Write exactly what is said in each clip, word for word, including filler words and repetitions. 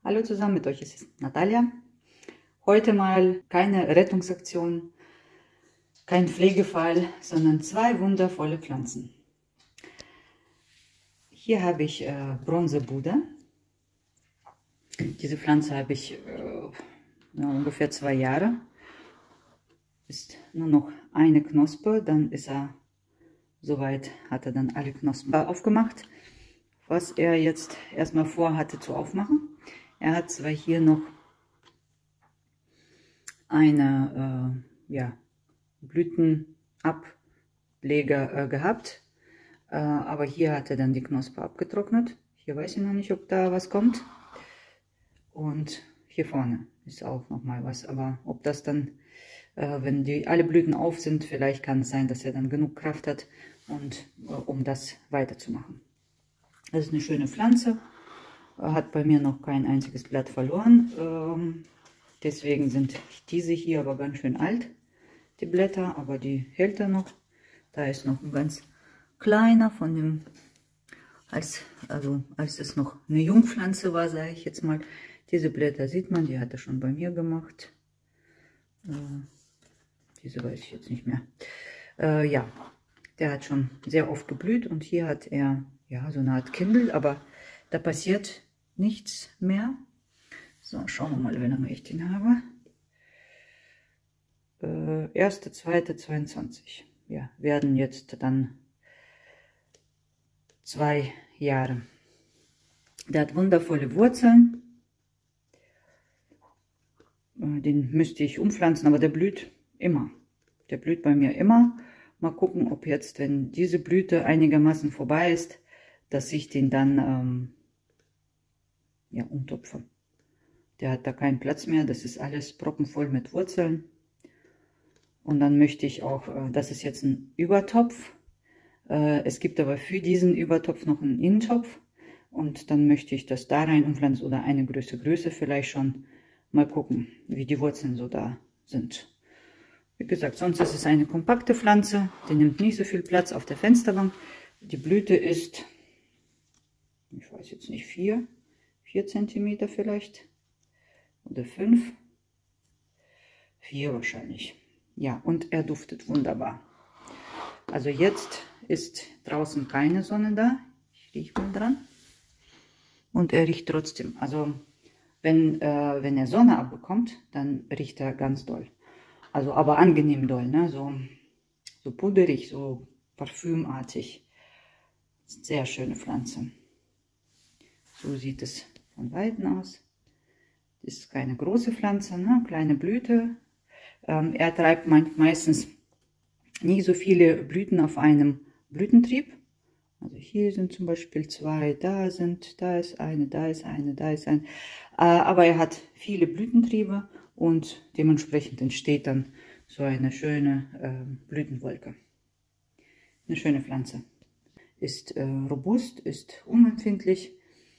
Hallo zusammen, mit euch ist Natalia. Heute mal keine Rettungsaktion, kein Pflegefall, sondern zwei wundervolle Pflanzen. Hier habe ich äh, Bronze-Buddha. Diese Pflanze habe ich äh, ja, ungefähr zwei Jahre. Ist nur noch eine Knospe, dann ist er soweit, hat er dann alle Knospen aufgemacht, was er jetzt erstmal vorhatte zu aufmachen. Er hat zwar hier noch eine äh, ja, Blütenableger äh, gehabt, äh, aber hier hat er dann die Knospe abgetrocknet. Hier weiß ich noch nicht, ob da was kommt. Und hier vorne ist auch noch mal was, aber ob das dann, äh, wenn die alle Blüten auf sind, vielleicht kann es sein, dass er dann genug Kraft hat, und äh, um das weiterzumachen. Das ist eine schöne Pflanze. Hat bei mir noch kein einziges Blatt verloren. Ähm, deswegen sind diese hier aber ganz schön alt, die Blätter, aber die hält er noch. Da ist noch ein ganz kleiner von dem, als, also als es noch eine Jungpflanze war, sage ich jetzt mal. Diese Blätter sieht man, die hat er schon bei mir gemacht. Äh, diese weiß ich jetzt nicht mehr. Äh, ja, der hat schon sehr oft geblüht und hier hat er ja so eine Art Kindel, aber da passiert nichts mehr. So, schauen wir mal, wie lange ich den habe. Äh, erster zweiter zweiundzwanzig. Ja, werden jetzt dann zwei Jahre. Der hat wundervolle Wurzeln. Äh, den müsste ich umpflanzen, aber der blüht immer. Der blüht bei mir immer. Mal gucken, ob jetzt, wenn diese Blüte einigermaßen vorbei ist, dass ich den dann ähm, ja, umtopfe. Der hat da keinen Platz mehr, das ist alles proppenvoll mit Wurzeln. Und dann möchte ich auch, äh, das ist jetzt ein Übertopf. Äh, es gibt aber für diesen Übertopf noch einen Innentopf. Und dann möchte ich das da rein umpflanzen oder eine Größe Größe vielleicht schon. Mal gucken, wie die Wurzeln so da sind. Wie gesagt, sonst ist es eine kompakte Pflanze. Die nimmt nicht so viel Platz auf der Fensterbank. Die Blüte ist, ich weiß jetzt nicht, vier. vier Zentimeter vielleicht oder fünf, vier wahrscheinlich. Ja, und er duftet wunderbar. Also jetzt ist draußen keine Sonne da. Ich rieche mal dran. Und er riecht trotzdem. Also wenn, äh, wenn er Sonne abbekommt, dann riecht er ganz doll. Also aber angenehm doll, ne? So, so puderig, so parfümartig. Sehr schöne Pflanze. So sieht es von Weitem aus. Das ist keine große Pflanze, ne? Kleine Blüte. Ähm, er treibt meistens nie so viele Blüten auf einem Blütentrieb. Also hier sind zum Beispiel zwei, da sind, da ist eine, da ist eine, da ist eine. Äh, aber er hat viele Blütentriebe und dementsprechend entsteht dann so eine schöne äh, Blütenwolke. Eine schöne Pflanze. Ist äh, robust, ist unempfindlich.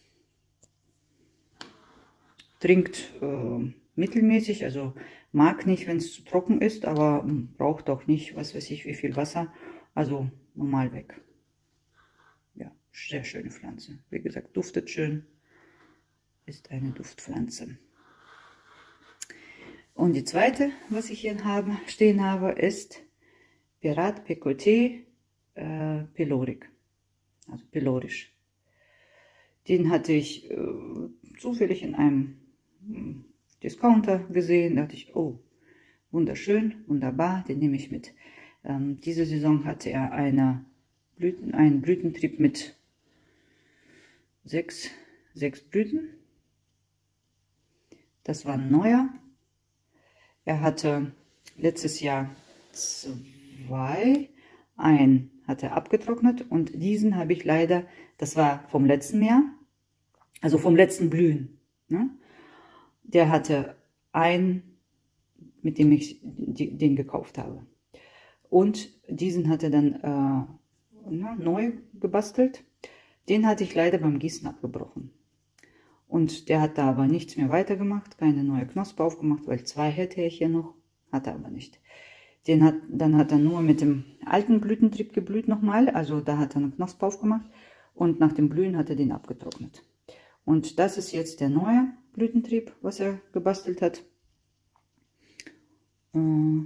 Trinkt äh, mittelmäßig, also mag nicht, wenn es zu trocken ist, aber mh, braucht auch nicht, was weiß ich, wie viel Wasser, also normal weg. Ja, sehr schöne Pflanze. Wie gesagt, duftet schön, ist eine Duftpflanze. Und die zweite, was ich hier habe, stehen habe, ist Pirat Picoté äh, Pyloric, also pylorisch. Den hatte ich äh, zufällig in einem Discounter gesehen, da dachte ich, oh, wunderschön, wunderbar, den nehme ich mit. Ähm, diese Saison hatte er eine Blüten, einen Blütentrieb mit sechs, sechs Blüten. Das war ein neuer. Er hatte letztes Jahr zwei, einen hat er abgetrocknet und diesen habe ich leider, das war vom letzten Jahr, also vom letzten Blühen, ne? Der hatte einen, mit dem ich den gekauft habe. Und diesen hat er dann äh, na, neu gebastelt. Den hatte ich leider beim Gießen abgebrochen. Und der hat da aber nichts mehr weitergemacht, keine neue Knospe aufgemacht, weil zwei hätte ich hier noch, hat er aber nicht. Den hat, dann hat er nur mit dem alten Blütentrieb geblüht nochmal, also da hat er eine Knospe aufgemacht und nach dem Blühen hat er den abgetrocknet. Und das ist jetzt der neue Blütentrieb, was er gebastelt hat. Äh,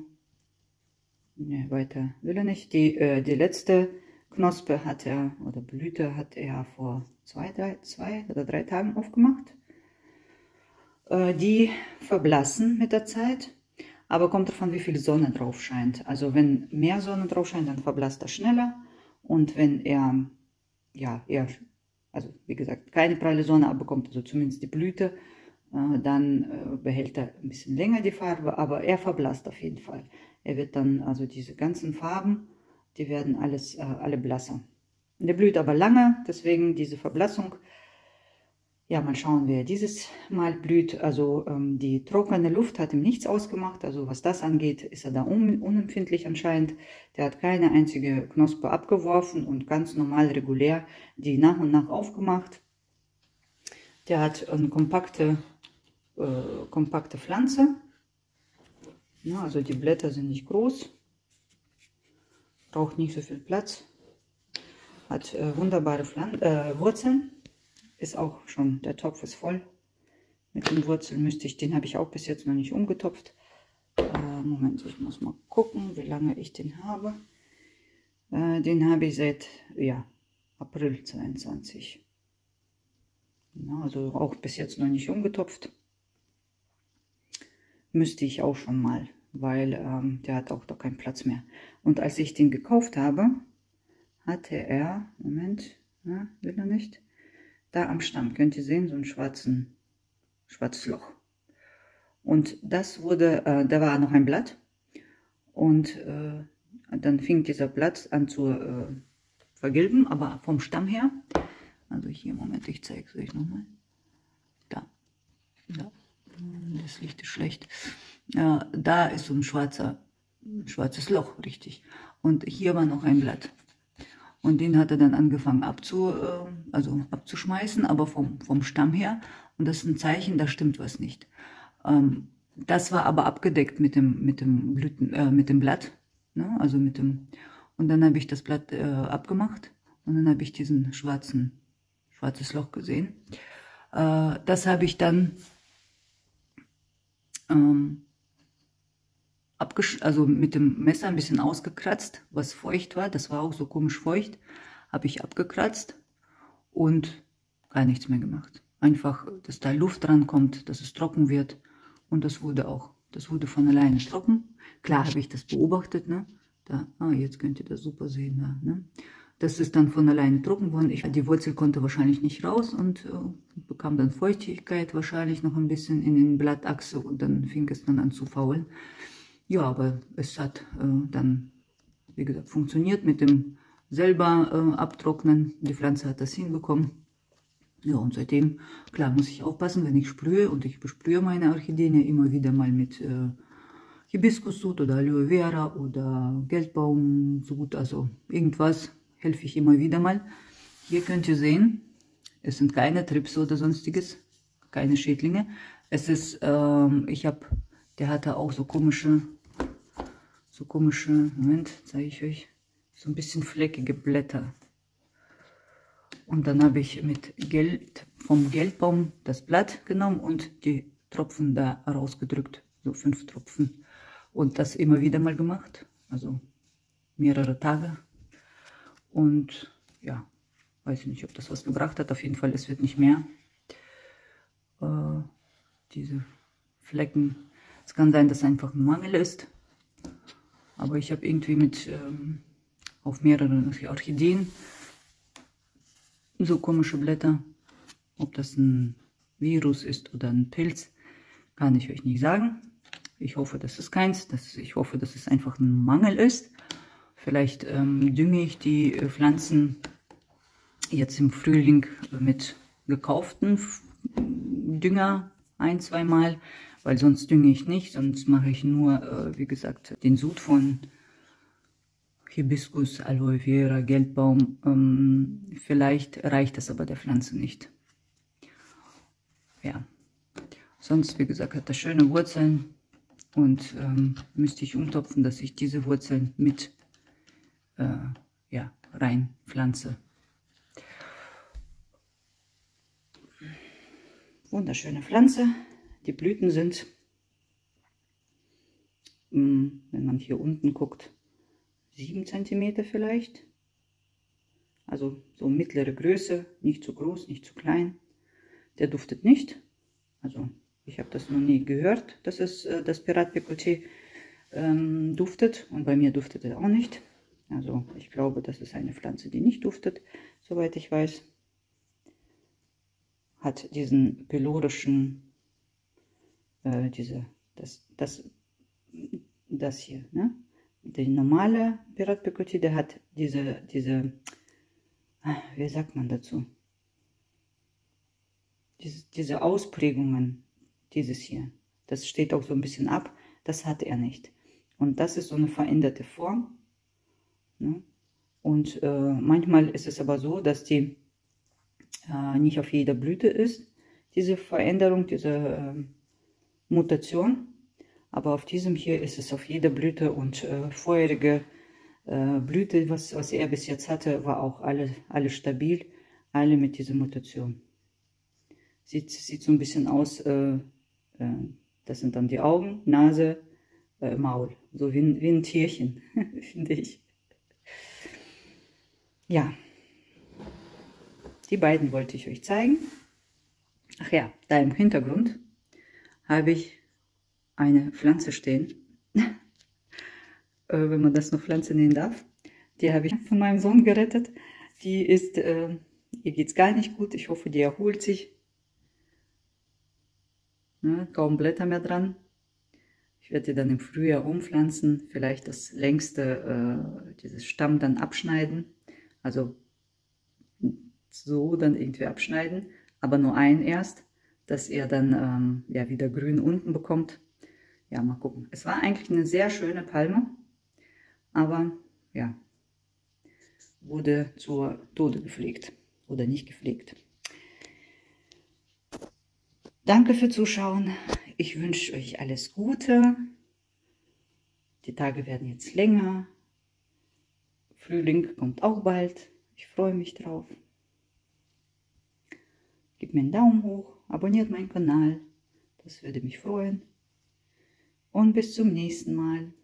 ne, weiter will er nicht. Die, äh, die letzte Knospe hat er, oder Blüte hat er vor zwei, drei, zwei oder drei Tagen aufgemacht. Äh, die verblassen mit der Zeit, aber kommt davon, wie viel Sonne drauf scheint. Also wenn mehr Sonne drauf scheint, dann verblasst er schneller. Und wenn er, ja, eher, also wie gesagt, keine pralle Sonne abbekommt, also zumindest die Blüte, äh, dann äh, behält er ein bisschen länger die Farbe, aber er verblasst auf jeden Fall. Er wird dann, also diese ganzen Farben, die werden alles, äh, alle blasser. Der blüht aber lange, deswegen diese Verblassung. Ja, mal schauen, wie er dieses Mal blüht. Also ähm, die trockene Luft hat ihm nichts ausgemacht. Also was das angeht, ist er da un unempfindlich anscheinend. Der hat keine einzige Knospe abgeworfen und ganz normal, regulär die nach und nach aufgemacht. Der hat eine kompakte, äh, kompakte Pflanze. Ja, also die Blätter sind nicht groß. Braucht nicht so viel Platz. Hat äh, wunderbare Pflan äh, Wurzeln. Ist auch schon, der Topf ist voll mit den Wurzeln. Müsste ich, den habe ich auch bis jetzt noch nicht umgetopft. Äh, Moment, ich muss mal gucken, wie lange ich den habe. Äh, den habe ich seit, ja, April zweiundzwanzig. Ja, also auch bis jetzt noch nicht umgetopft. Müsste ich auch schon mal, weil ähm, der hat auch da keinen Platz mehr. Und als ich den gekauft habe, hatte er, Moment, ja, will er nicht, da am Stamm, könnt ihr sehen, so ein schwarzen, schwarzes Loch. Und das wurde, äh, da war noch ein Blatt. Und äh, dann fing dieser Blatt an zu äh, vergilben, aber vom Stamm her. Also hier, Moment, ich zeige es euch nochmal. Da, da, das Licht ist schlecht. Äh, da ist so ein schwarzer, schwarzes Loch, richtig. Und hier war noch ein Blatt. Und den hat er dann angefangen abzu, äh, also abzuschmeißen, aber vom, vom Stamm her. Und das ist ein Zeichen, da stimmt was nicht. Ähm, das war aber abgedeckt mit dem, mit dem, Blüten, äh, mit dem Blatt. Ne? Also mit dem, und dann habe ich das Blatt äh, abgemacht. Und dann habe ich diesen schwarzen, schwarzes Loch gesehen. Äh, das habe ich dann ähm, also mit dem Messer ein bisschen ausgekratzt, was feucht war. Das war auch so komisch feucht. Habe ich abgekratzt und gar nichts mehr gemacht. Einfach, dass da Luft dran kommt, dass es trocken wird. Und das wurde auch, das wurde von alleine trocken. Klar habe ich das beobachtet, ne? Da, ah, jetzt könnt ihr das super sehen, da, ne? Das ist dann von alleine trocken geworden. Ich, die Wurzel konnte wahrscheinlich nicht raus und äh, bekam dann Feuchtigkeit wahrscheinlich noch ein bisschen in den Blattachse und dann fing es dann an zu faulen. Ja, aber es hat äh, dann, wie gesagt, funktioniert mit dem selber äh, abtrocknen. Die Pflanze hat das hinbekommen. Ja, und seitdem, klar, muss ich aufpassen, wenn ich sprühe. Und ich besprühe meine Orchideen ja immer wieder mal mit äh, Hibiskussud oder Aloe Vera oder Geldbaumsud. Also irgendwas helfe ich immer wieder mal. Hier könnt ihr sehen, es sind keine Trips oder sonstiges, keine Schädlinge. Es ist, ähm, ich habe, der hatte auch so komische, so komische, Moment, zeige ich euch, so ein bisschen fleckige Blätter. Und dann habe ich mit Geld, vom Geldbaum das Blatt genommen und die Tropfen da rausgedrückt, so fünf Tropfen. Und das immer wieder mal gemacht, also mehrere Tage. Und ja, weiß ich nicht, ob das was gebracht hat, auf jeden Fall, es wird nicht mehr. Äh, diese Flecken, es kann sein, dass es einfach ein Mangel ist. Aber ich habe irgendwie mit ähm, auf mehreren Orchideen so komische Blätter. Ob das ein Virus ist oder ein Pilz, kann ich euch nicht sagen. Ich hoffe, das ist keins. Das, ich hoffe, dass es einfach ein Mangel ist. Vielleicht ähm, dünge ich die äh, Pflanzen jetzt im Frühling mit gekauften Dünger ein, zweimal, weil sonst dünge ich nicht. Sonst mache ich nur, äh, wie gesagt, den Sud von Hibiskus, Aloe Vera, Geldbaum. Ähm, vielleicht reicht das aber der Pflanze nicht. Ja, sonst, wie gesagt, hat das schöne Wurzeln und ähm, müsste ich umtopfen, dass ich diese Wurzeln mit äh, ja, reinpflanze. Wunderschöne Pflanze. Die Blüten sind, wenn man hier unten guckt, sieben Zentimeter vielleicht. Also so mittlere Größe, nicht zu groß, nicht zu klein. Der duftet nicht. Also ich habe das noch nie gehört, dass es äh, das Pirat Picoté ähm, duftet. Und bei mir duftet er auch nicht. Also ich glaube, das ist eine Pflanze, die nicht duftet, soweit ich weiß. Hat diesen pylorischen, äh, diese, das, das, das hier, ne? Der normale Pirat Picoté, der hat diese, diese, wie sagt man dazu? Diese, diese Ausprägungen, dieses hier, das steht auch so ein bisschen ab, das hat er nicht. Und das ist so eine veränderte Form. Ne? Und äh, manchmal ist es aber so, dass die äh, nicht auf jeder Blüte ist, diese Veränderung, diese äh, Mutation. Aber auf diesem hier ist es auf jeder Blüte, und äh, vorherige äh, Blüte, was, was er bis jetzt hatte, war auch alle, alle stabil, alle mit dieser Mutation. Sieht, sieht so ein bisschen aus, äh, äh, das sind dann die Augen, Nase, äh, Maul, so wie, wie ein Tierchen, finde ich. Ja, die beiden wollte ich euch zeigen. Ach ja, da im Hintergrund habe ich eine Pflanze stehen, äh, wenn man das noch Pflanze nennen darf. Die habe ich von meinem Sohn gerettet. Die ist, äh, ihr geht es gar nicht gut. Ich hoffe, die erholt sich. Ne, kaum Blätter mehr dran. Ich werde die dann im Frühjahr umpflanzen. Vielleicht das längste, äh, dieses Stamm dann abschneiden. Also so dann irgendwie abschneiden. Aber nur einen erst, dass er dann ähm, ja wieder grün unten bekommt. Ja, mal gucken. Es war eigentlich eine sehr schöne Palme, aber ja, wurde zur Tode gepflegt oder nicht gepflegt. Danke für Zuschauen. Ich wünsche euch alles Gute. Die Tage werden jetzt länger. Frühling kommt auch bald. Ich freue mich drauf. Gebt mir einen Daumen hoch, abonniert meinen Kanal. Das würde mich freuen. Und bis zum nächsten Mal.